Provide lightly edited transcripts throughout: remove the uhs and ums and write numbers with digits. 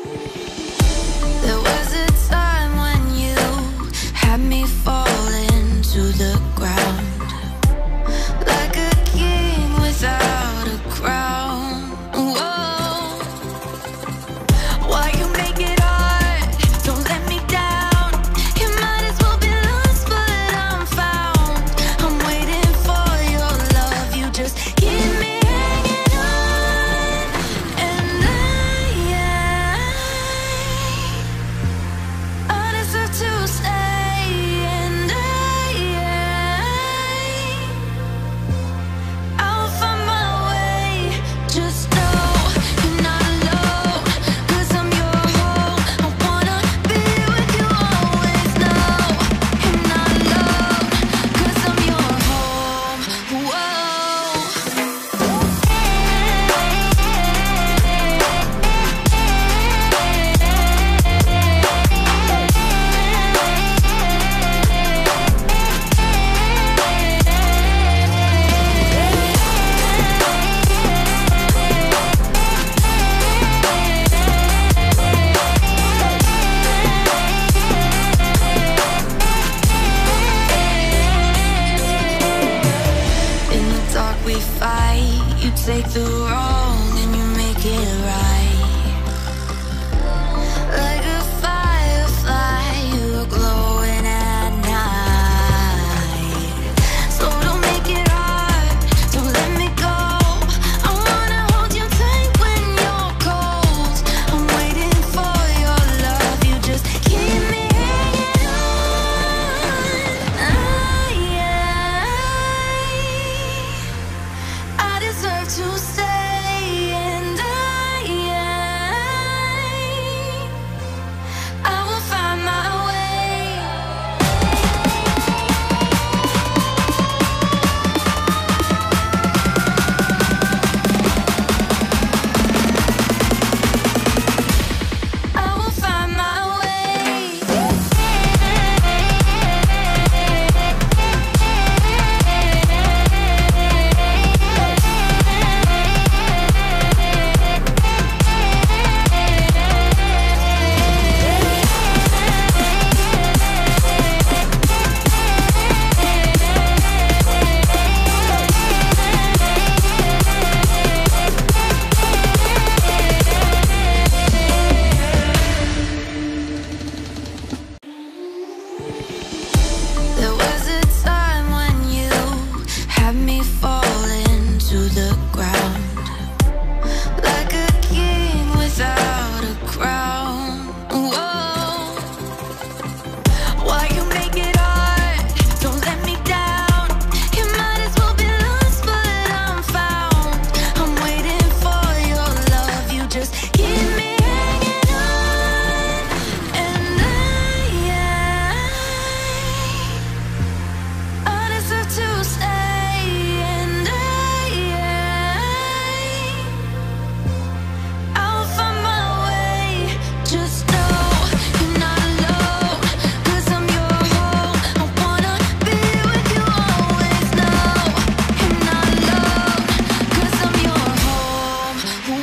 There was a time when you had me falling to the ground, like a king without a crown. Whoa. Why you make it hard? Don't let me down. You might as well be lost, but I'm found. I'm waiting for your love. You just keep me hanging on, and I deserve to stay, and I'll find my way. Just know you're not alone, 'cause I'm your home. I wanna be with you always. Know you're not alone, 'cause I'm your home. In the dark we fight. You take the wrong and you make it right. Like a firefly, you're glowing at night. So don't make it hard, don't let me go. I wanna hold you tight when you're cold. I'm waiting for your love. You just keep me hanging on. I deserve to stay, and I will find my way. I will find my way. There was a time when you had me falling to the ground, like a king without a crown. Whoa. Why you make it hard? Don't let me down. You might as well be lost, but I'm found. I'm waiting for your love. You just keep me hanging on, and I deserve to stay, and I'll find my way. Just know you're not alone, 'cause I'm your home. I wanna be with you always. Know you're not alone, 'cause I'm your home.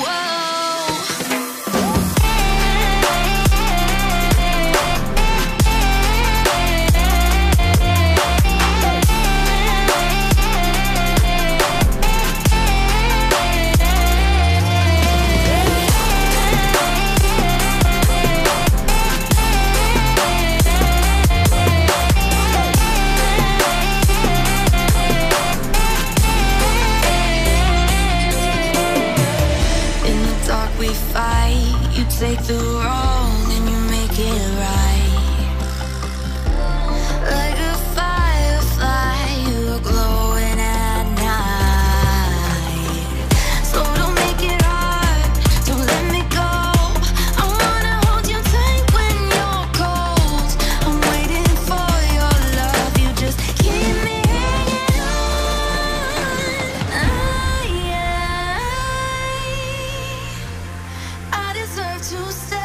In the dark we fight. You take the wrong and you make it right. Like a firefly, you're glowing at night. So don't make it hard, don't let me go. I wanna hold you tight when you're cold. I'm waiting for your love. You just keep me hanging on. I deserve to stay.